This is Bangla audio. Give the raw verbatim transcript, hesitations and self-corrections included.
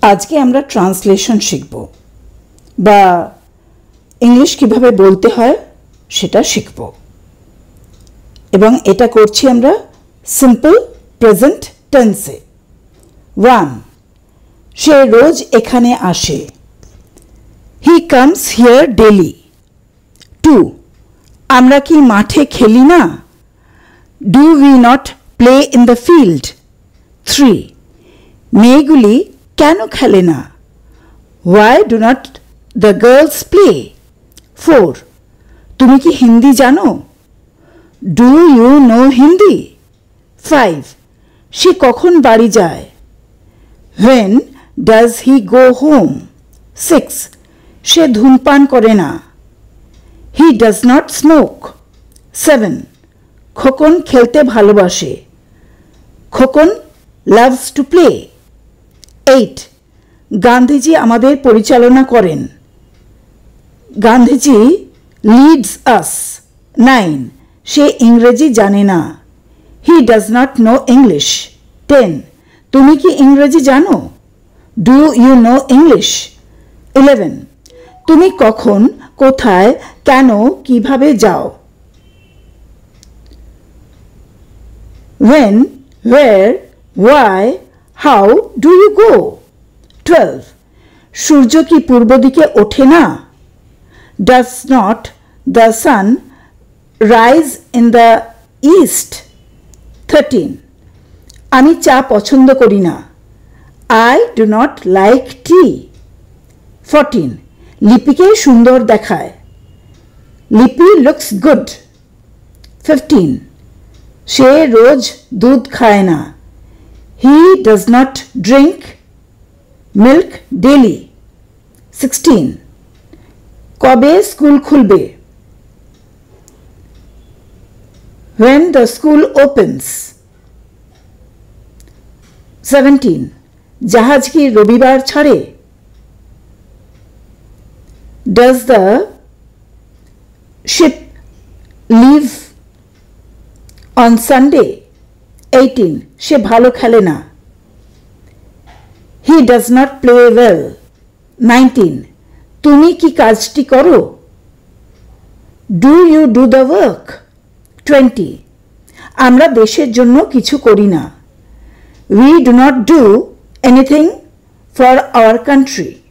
আজকে আমরা ট্রান্সলেশন শিখব বা ইংলিশ কিভাবে বলতে হয় সেটা শিখব এবং এটা করছি আমরা সিম্পল প্রেজেন্ট টেন্সে। ওয়ান, সে রোজ এখানে আসে। He comes here daily. Two, আমরা কি মাঠে খেলি না? Do we not play in the field? Three, মেয়েগুলি কেন খেলে না? Why do not the girls play? Four, তুমি কি হিন্দি জানো? Do you know Hindi? Five, সে কখন বাড়ি যায়? When does he go home? Six, সে ধূমপান করে না। He does not smoke. Seven, Khokon খেলতে ভালোবাসে। Khokon loves to play. Eight, Gandhiji আমাদের পরিচালনা করেন। Gandhiji leads us. নাইন, সে ইংরেজি জানে না। He does not know English. Ten, তুমি কি ইংরেজি জানো? Do you know English? Eleven, তুমি কখন, কোথায়, কেন, কিভাবে যাও? When, where, why, how do you go? Twelve, সূর্য কি পূর্ব দিকে ওঠে না? Does not the sun rise in the east? Thirteen, আমি চা পছন্দ করি না। I do not like tea. Fourteen, লিপিকে সুন্দর দেখায়। Lipi looks good. ফিফটিন, সে রোজ দুধ খায় না। He does not drink milk daily. Sixteen, কবে স্কুল খুলবে? When the school opens. Seventeen, জাহাজ কি রবিবার ছাড়ে? Does the ship leave on Sunday? Eighteen, সে ভালো খেলে না। He does not play well. Nineteen, তুমি কি কাজটি করো? Do you do the work? Twenty, আমরা দেশের জন্য কিছু করি না। We do not do anything for our country.